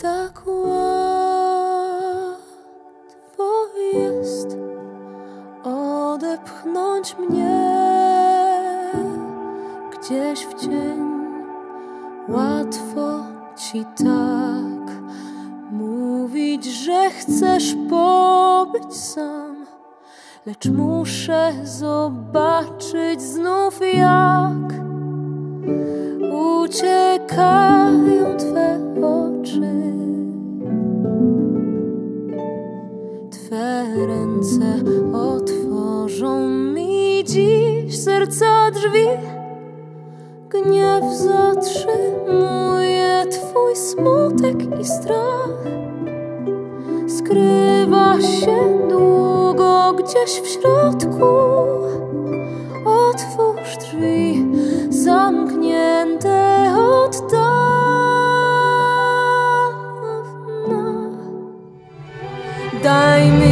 Tak łatwo jest odepchnąć mnie gdzieś w cień. Łatwo ci tak mówić, że chcesz pobyć sam, lecz muszę zobaczyć znów, jak uciekają twe oczy. Twe ręce otworzą mi dziś serca drzwi. Gniew zatrzymuje twój smutek i strach. Skrywa się długo gdzieś w środku. Otwórz drzwi zamknięte od dawna. Daj mi